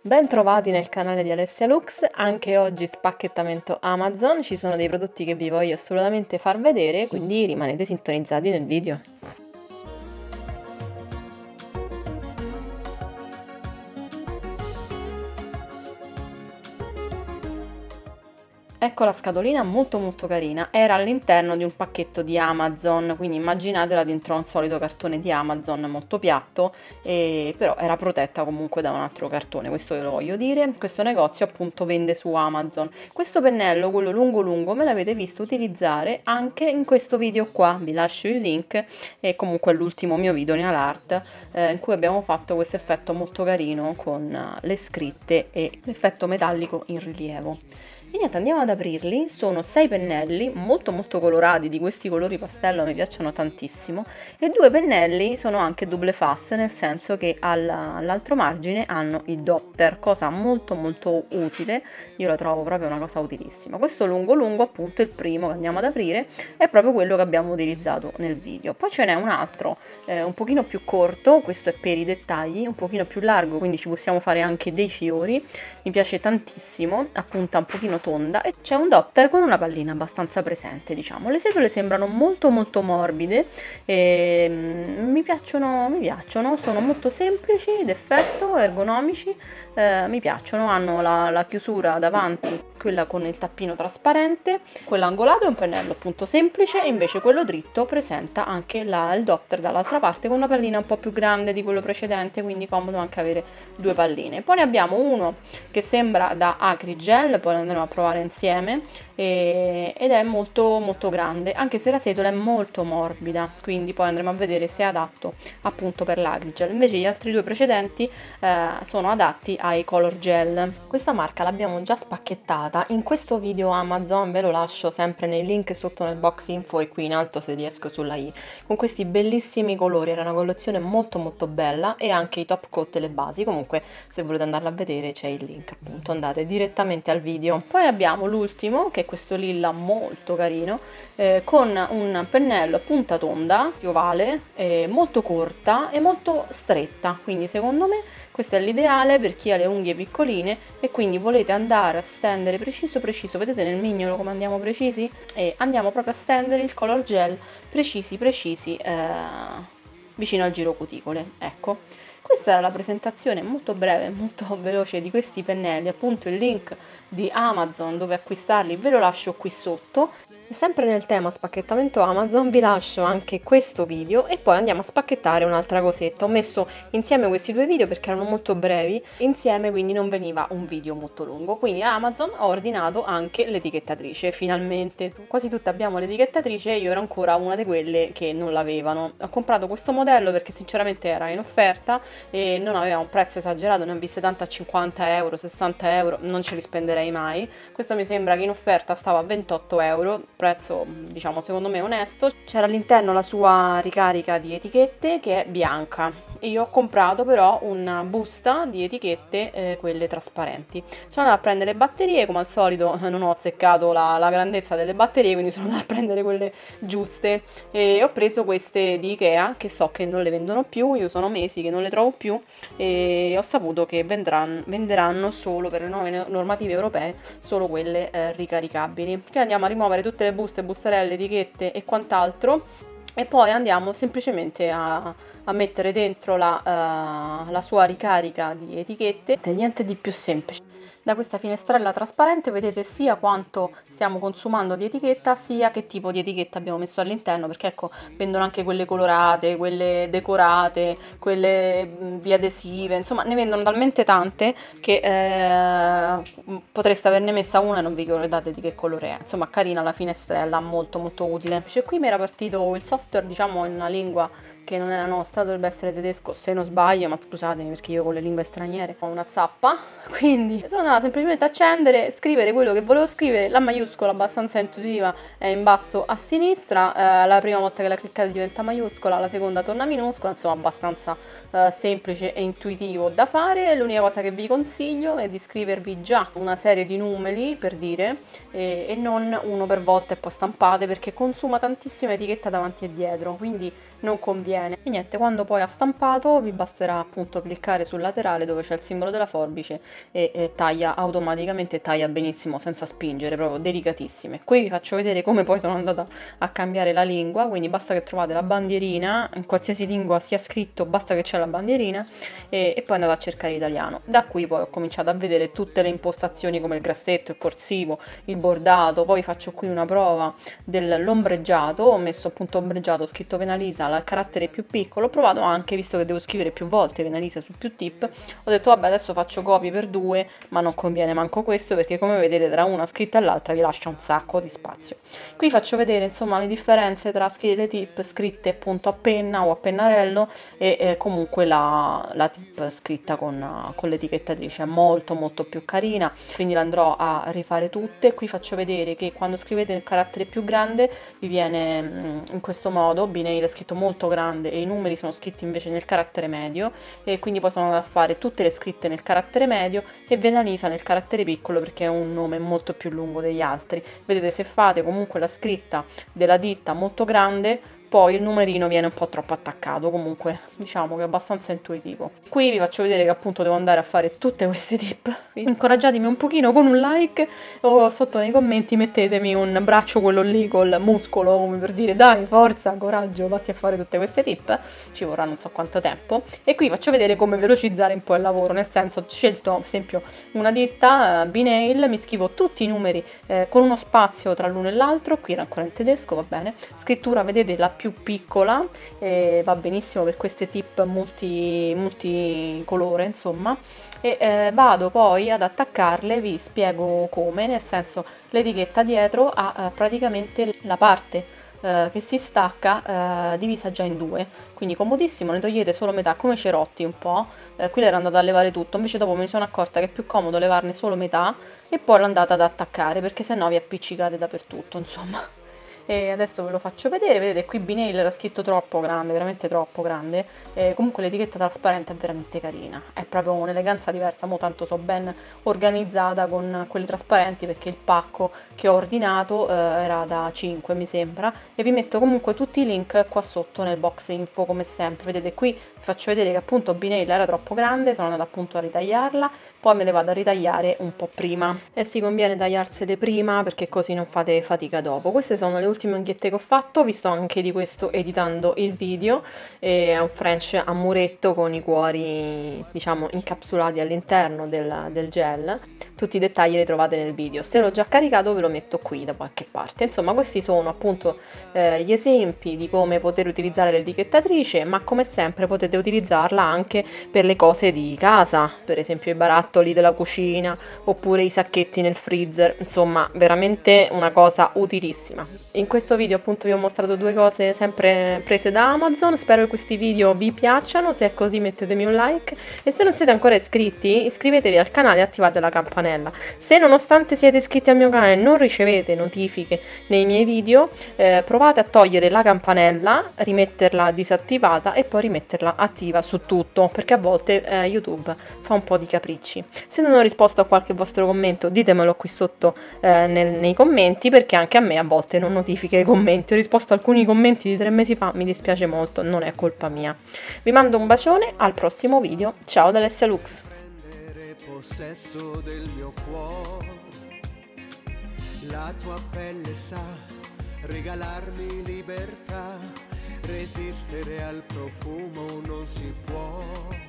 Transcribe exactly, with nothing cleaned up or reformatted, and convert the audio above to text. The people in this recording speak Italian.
Bentrovati nel canale di Alessia Lux, anche oggi spacchettamento Amazon, ci sono dei prodotti che vi voglio assolutamente far vedere, quindi rimanete sintonizzati nel video. Ecco la scatolina, molto molto carina, era all'interno di un pacchetto di Amazon, quindi immaginatela dentro a un solito cartone di Amazon molto piatto, e però era protetta comunque da un altro cartone, questo ve lo voglio dire. Questo negozio appunto vende su Amazon. Questo pennello, quello lungo lungo, me l'avete visto utilizzare anche in questo video qua, vi lascio il link, e comunque l'ultimo mio video nail art eh, in cui abbiamo fatto questo effetto molto carino con uh, le scritte e l'effetto metallico in rilievo. E niente, andiamo ad aprirli. Sono sei pennelli molto molto colorati, di questi colori pastello mi piacciono tantissimo, e due pennelli sono anche double face, nel senso che all'altro margine hanno il doppter, cosa molto molto utile, io la trovo proprio una cosa utilissima. Questo lungo lungo, appunto il primo che andiamo ad aprire, è proprio quello che abbiamo utilizzato nel video. Poi ce n'è un altro eh, un pochino più corto, questo è per i dettagli, un pochino più largo, quindi ci possiamo fare anche dei fiori, mi piace tantissimo, appunta un pochino tonda, e c'è un doppter con una pallina abbastanza presente, diciamo. Le setole sembrano molto molto morbide e mi piacciono, mi piacciono, sono molto semplici d'effetto, ergonomici, eh, mi piacciono. Hanno la, la chiusura davanti, quella con il tappino trasparente, quello angolato è un pennello appunto semplice, e invece quello dritto presenta anche la, il doppter dall'altra parte con una pallina un po' più grande di quello precedente, quindi comodo anche avere due palline. Poi ne abbiamo uno che sembra da Acry Gel, poi lo andremo a provare insieme, e, ed è molto molto grande, anche se la setola è molto morbida, quindi poi andremo a vedere se è adatto appunto per l'Acry Gel. Invece gli altri due precedenti eh, sono adatti ai Color Gel. Questa marca l'abbiamo già spacchettata in questo video Amazon, ve lo lascio sempre nei link sotto nel box info e qui in alto se riesco sulla i, con questi bellissimi colori. Era una collezione molto molto bella, e anche i top coat e le basi. Comunque se volete andarla a vedere c'è il link, appunto andate direttamente al video. Poi abbiamo l'ultimo, che è questo lilla molto carino, eh, con un pennello a punta tonda, ovale, eh, molto corta e molto stretta, quindi secondo me questo è l'ideale per chi ha le unghie piccoline e quindi volete andare a stendere preciso preciso. Vedete nel mignolo come andiamo precisi? E andiamo proprio a stendere il color gel precisi precisi eh, vicino al giro cuticole. Ecco, questa era la presentazione molto breve, molto veloce di questi pennelli. Appunto il link di Amazon dove acquistarli ve lo lascio qui sotto. E sempre nel tema spacchettamento Amazon vi lascio anche questo video, e poi andiamo a spacchettare un'altra cosetta. Ho messo insieme questi due video perché erano molto brevi insieme, quindi non veniva un video molto lungo. Quindi a Amazon ho ordinato anche l'etichettatrice, finalmente. Quasi tutte abbiamo l'etichettatrice e io ero ancora una di quelle che non l'avevano. Ho comprato questo modello perché sinceramente era in offerta e non aveva un prezzo esagerato, ne ho viste tante a cinquanta euro, sessanta euro, non ce li spenderei mai. Questo mi sembra che in offerta stava a ventotto euro, prezzo diciamo secondo me onesto. C'era all'interno la sua ricarica di etichette che è bianca, e io ho comprato però una busta di etichette, eh, quelle trasparenti. Sono andata a prendere le batterie, come al solito non ho azzeccato la, la grandezza delle batterie, quindi sono andata a prendere quelle giuste, e ho preso queste di Ikea che so che non le vendono più, io sono mesi che non le trovo più, e ho saputo che vendranno, venderanno solo per le nuove normative europee solo quelle eh, ricaricabili. Quindi andiamo a rimuovere tutte le buste, bustarelle, etichette e quant'altro, e poi andiamo semplicemente a, a mettere dentro la, uh, la sua ricarica di etichette. Niente di più semplice. Da questa finestrella trasparente vedete sia quanto stiamo consumando di etichetta, sia che tipo di etichetta abbiamo messo all'interno, perché ecco, vendono anche quelle colorate, quelle decorate, quelle biadesive, insomma ne vendono talmente tante che eh, potreste averne messa una e non vi ricordate di che colore è. Insomma, carina la finestrella, molto molto utile. Cioè, qui mi era partito il software, diciamo, in una lingua che non è la nostra, dovrebbe essere tedesco se non sbaglio, ma scusatemi perché io con le lingue straniere ho una zappa, quindi sono andata semplicemente a accendere, scrivere quello che volevo scrivere. La maiuscola abbastanza intuitiva è in basso a sinistra, eh, la prima volta che la cliccate diventa maiuscola, la seconda torna minuscola, insomma abbastanza eh, semplice e intuitivo da fare. L'unica cosa che vi consiglio è di scrivervi già una serie di numeri, per dire, e, e non uno per volta e poi stampate, perché consuma tantissima etichetta davanti e dietro, quindi non conviene viene. E niente, quando poi ha stampato vi basterà appunto cliccare sul laterale dove c'è il simbolo della forbice e, e taglia automaticamente, taglia benissimo senza spingere, proprio delicatissime. Qui vi faccio vedere come poi sono andata a cambiare la lingua, quindi basta che trovate la bandierina, in qualsiasi lingua sia scritto basta che c'è la bandierina, e, e poi andate a cercare l'italiano. Da qui poi ho cominciato a vedere tutte le impostazioni come il grassetto, il corsivo, il bordato. Poi faccio qui una prova dell'ombreggiato, ho messo appunto ombreggiato, ho scritto Venalisa al carattere più piccolo, ho provato anche, visto che devo scrivere più volte Venalisa su più tip, ho detto vabbè adesso faccio copy per due, ma non conviene manco questo perché come vedete tra una scritta e l'altra vi lascia un sacco di spazio. Qui faccio vedere insomma le differenze tra le tip scritte appunto a penna o a pennarello e eh, comunque la, la tip scritta con, con l'etichettatrice, è molto molto più carina, quindi la andrò a rifare tutte. Qui faccio vedere che quando scrivete il carattere più grande vi viene mh, in questo modo, B-Nail è scritto molto grande e i numeri sono scritti invece nel carattere medio, e quindi poi sono andata a fare tutte le scritte nel carattere medio e Venalisa nel carattere piccolo perché è un nome molto più lungo degli altri. Vedete, se fate comunque la scritta della ditta molto grande poi il numerino viene un po' troppo attaccato, comunque diciamo che è abbastanza intuitivo. Qui vi faccio vedere che appunto devo andare a fare tutte queste tip. Incoraggiatemi un pochino con un like o sotto nei commenti mettetemi un braccio, quello lì col muscolo, come per dire dai forza, coraggio, vatti a fare tutte queste tip, ci vorrà non so quanto tempo. E qui faccio vedere come velocizzare un po' il lavoro, nel senso ho scelto ad esempio una ditta, uh, B-Nail, mi scrivo tutti i numeri eh, con uno spazio tra l'uno e l'altro, qui era ancora in tedesco, va bene, scrittura vedete la più piccola, eh, va benissimo per queste tip multi, multicolore insomma, e eh, vado poi ad attaccarle, vi spiego come, nel senso l'etichetta dietro ha eh, praticamente la parte eh, che si stacca eh, divisa già in due, quindi comodissimo, ne togliete solo metà come Cerotti un po', eh, qui l'ero andata a levare tutto, invece dopo mi sono accorta che è più comodo levarne solo metà e poi l'ho andata ad attaccare perché sennò vi appiccicate dappertutto insomma. E adesso ve lo faccio vedere, vedete qui B-Nail era scritto troppo grande, veramente troppo grande, e comunque l'etichetta trasparente è veramente carina, è proprio un'eleganza diversa, mo tanto so ben organizzata con quelle trasparenti perché il pacco che ho ordinato eh, era da cinque mi sembra, e vi metto comunque tutti i link qua sotto nel box info come sempre. Vedete qui vi faccio vedere che appunto B-Nail era troppo grande, sono andata appunto a ritagliarla, poi me le vado a ritagliare un po' prima e si conviene tagliarsele prima perché così non fate fatica dopo. Queste sono le ultime unghiette che ho fatto, vi sto anche di questo editando il video, è un French a muretto con i cuori diciamo incapsulati all'interno del, del gel, tutti i dettagli li trovate nel video, se l'ho già caricato ve lo metto qui da qualche parte. Insomma questi sono appunto eh, gli esempi di come poter utilizzare l'etichettatrice, ma come sempre potete utilizzarla anche per le cose di casa, per esempio i barattoli della cucina oppure i sacchetti nel freezer, insomma veramente una cosa utilissima. In questo video appunto vi ho mostrato due cose sempre prese da Amazon, spero che questi video vi piacciono, se è così mettetemi un like e se non siete ancora iscritti iscrivetevi al canale e attivate la campanella. Se nonostante siete iscritti al mio canale non ricevete notifiche nei miei video, eh, provate a togliere la campanella, rimetterla disattivata e poi rimetterla attiva su tutto, perché a volte eh, YouTube fa un po' di capricci. Se non ho risposto a qualche vostro commento ditemelo qui sotto eh, nel, nei commenti, perché anche a me a volte non notifica i commenti. Ho risposto a alcuni commenti di tre mesi fa, mi dispiace molto, non è colpa mia. Vi mando un bacione, al prossimo video, ciao da Alessia Lux. Possesso del mio cuore, la tua pelle sa regalarmi libertà, resistere al profumo non si può.